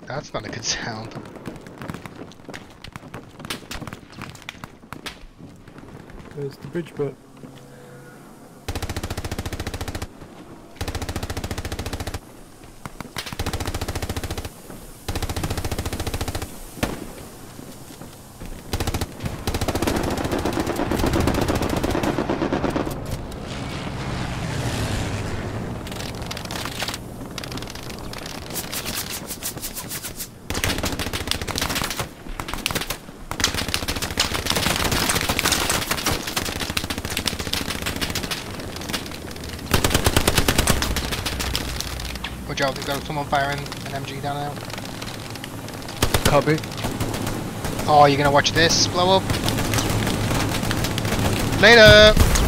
That's not a good sound. There's the bridge bit. Watch out, we've got someone firing an MG down there. Copy. Oh, you're gonna watch this blow up? Later!